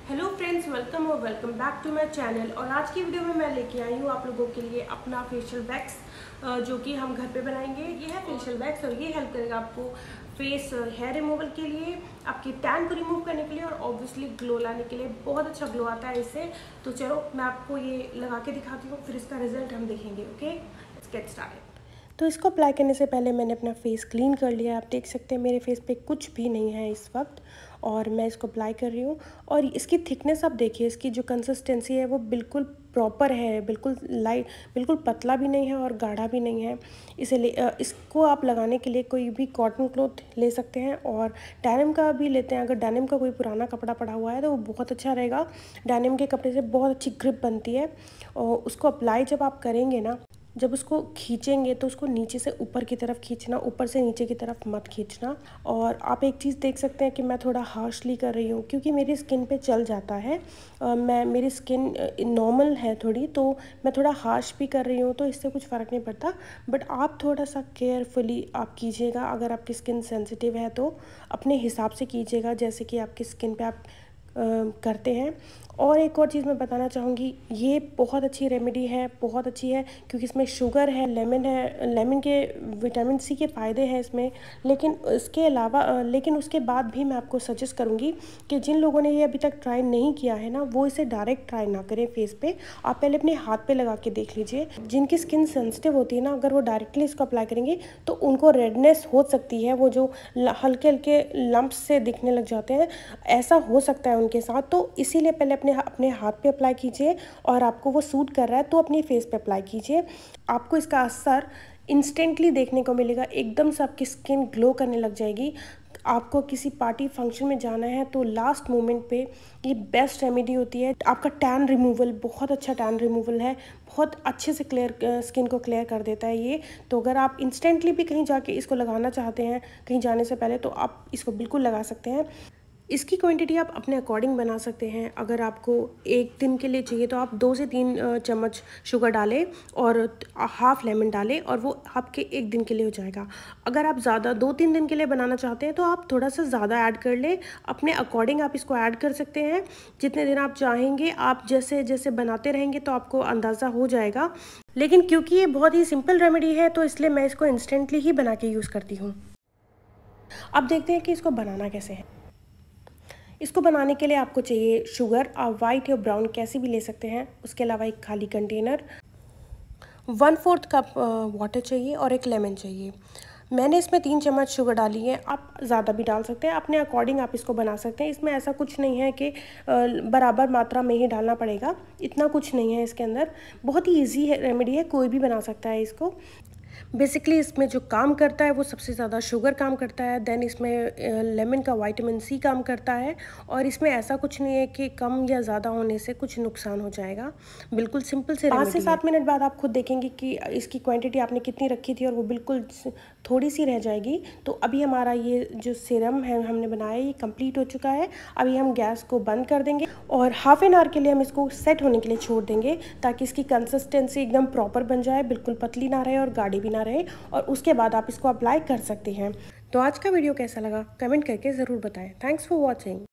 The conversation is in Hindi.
हेलो फ्रेंड्स, वेलकम और welcome back to my channel. और आज की वीडियो में मैं लेके आई हूँ आप लोगों के लिए अपना फेशियल वैक्स, जो कि हम घर पे बनाएंगे। ये है फेशियल वैक्स और ये हेल्प करेगा आपको फेस हेयर रिमूवल के लिए, आपकी टैन को रिमूव करने के लिए और ऑब्वियसली ग्लो लाने के लिए। बहुत अच्छा ग्लो आता है इससे। तो चलो मैं आपको ये लगा के दिखाती हूँ, फिर इसका रिजल्ट हम देखेंगे। Okay, let's get started. तो इसको अप्लाई करने से पहले मैंने अपना फेस क्लीन कर लिया। आप देख सकते हैं मेरे फेस पे कुछ भी नहीं है इस वक्त, और मैं इसको अप्लाई कर रही हूँ। और इसकी थिकनेस आप देखिए, इसकी जो कंसिस्टेंसी है वो बिल्कुल प्रॉपर है, बिल्कुल लाइट, बिल्कुल पतला भी नहीं है और गाढ़ा भी नहीं है। इसलिए इसको आप लगाने के लिए कोई भी कॉटन क्लॉथ ले सकते हैं और डेनिम का भी लेते हैं। अगर डेनिम का कोई पुराना कपड़ा पड़ा हुआ है तो वो बहुत अच्छा रहेगा। डेनिम के कपड़े से बहुत अच्छी ग्रिप बनती है। और उसको अप्लाई जब आप करेंगे ना, जब उसको खींचेंगे तो उसको नीचे से ऊपर की तरफ खींचना, ऊपर से नीचे की तरफ मत खींचना। और आप एक चीज़ देख सकते हैं कि मैं थोड़ा हार्शली कर रही हूँ क्योंकि मेरी स्किन पे चल जाता है। मेरी स्किन नॉर्मल है थोड़ी, तो मैं थोड़ा हार्श भी कर रही हूँ, तो इससे कुछ फ़र्क नहीं पड़ता। बट आप थोड़ा सा केयरफुली आप कीजिएगा। अगर आपकी स्किन सेंसिटिव है तो अपने हिसाब से कीजिएगा, जैसे कि आपकी स्किन पे आप करते हैं। और एक और चीज़ मैं बताना चाहूँगी, ये बहुत अच्छी रेमेडी है, बहुत अच्छी है क्योंकि इसमें शुगर है, लेमन है। लेमन के विटामिन सी के फ़ायदे हैं इसमें। लेकिन इसके अलावा लेकिन उसके बाद भी मैं आपको सजेस्ट करूँगी कि जिन लोगों ने ये अभी तक ट्राई नहीं किया है ना, वो इसे डायरेक्ट ट्राई ना करें फेस पे। आप पहले अपने हाथ पे लगा के देख लीजिए। जिनकी स्किन सेंसिटिव होती है ना, अगर वो डायरेक्टली इसको अप्लाई करेंगे तो उनको रेडनेस हो सकती है, वो जो हल्के हल्के लम्प्स से दिखने लग जाते हैं, ऐसा हो सकता है उनके साथ। तो इसीलिए पहले अपने हाथ पे अप्लाई कीजिए, और आपको वो सूट कर रहा है तो अपनी फेस पे अप्लाई कीजिए। आपको इसका असर इंस्टेंटली देखने को मिलेगा, एकदम से आपकी स्किन ग्लो करने लग जाएगी। आपको किसी पार्टी फंक्शन में जाना है तो लास्ट मोमेंट पे ये बेस्ट रेमेडी होती है। आपका टैन रिमूवल, बहुत अच्छा टैन रिमूवल है, बहुत अच्छे से स्किन को क्लियर कर देता है ये। तो अगर आप इंस्टेंटली भी कहीं जाके इसको लगाना चाहते हैं, कहीं जाने से पहले, तो आप इसको बिल्कुल लगा सकते हैं। इसकी क्वांटिटी आप अपने अकॉर्डिंग बना सकते हैं। अगर आपको एक दिन के लिए चाहिए तो आप 2 से 3 चम्मच शुगर डालें और हाफ़ लेमन डालें, और वो आपके एक दिन के लिए हो जाएगा। अगर आप ज़्यादा 2-3 दिन के लिए बनाना चाहते हैं तो आप थोड़ा सा ज़्यादा ऐड कर लें। अपने अकॉर्डिंग आप इसको ऐड कर सकते हैं, जितने दिन आप चाहेंगे। आप जैसे जैसे बनाते रहेंगे तो आपको अंदाज़ा हो जाएगा। लेकिन क्योंकि ये बहुत ही सिंपल रेमेडी है तो इसलिए मैं इसको इंस्टेंटली ही बना के यूज़ करती हूँ। अब देखते हैं कि इसको बनाना कैसे है। इसको बनाने के लिए आपको चाहिए शुगर। आप वाइट या ब्राउन कैसी भी ले सकते हैं। उसके अलावा एक खाली कंटेनर, 1/4 कप वाटर चाहिए और एक लेमन चाहिए। मैंने इसमें 3 चम्मच शुगर डाली है। आप ज़्यादा भी डाल सकते हैं, अपने अकॉर्डिंग आप इसको बना सकते हैं। इसमें ऐसा कुछ नहीं है कि बराबर मात्रा में ही डालना पड़ेगा, इतना कुछ नहीं है इसके अंदर। बहुत ही ईजी है, रेमेडी है, कोई भी बना सकता है इसको। बेसिकली इसमें जो काम करता है वो सबसे ज़्यादा शुगर काम करता है, देन इसमें लेमन का विटामिन सी काम करता है। और इसमें ऐसा कुछ नहीं है कि कम या ज़्यादा होने से कुछ नुकसान हो जाएगा। बिल्कुल सिंपल से 5 से 7 मिनट बाद आप खुद देखेंगे कि इसकी क्वांटिटी आपने कितनी रखी थी और वो बिल्कुल थोड़ी सी रह जाएगी। तो अभी हमारा ये जो सीरम है हमने बनाया, ये कंप्लीट हो चुका है। अभी हम गैस को बंद कर देंगे और हाफ एन आवर के लिए हम इसको सेट होने के लिए छोड़ देंगे, ताकि इसकी कंसिस्टेंसी एकदम प्रॉपर बन जाए, बिल्कुल पतली ना रहे और गाढ़ी भी ना रहे। और उसके बाद आप इसको अप्लाई कर सकते हैं। तो आज का वीडियो कैसा लगा कमेंट करके ज़रूर बताएं। Thanks for watching.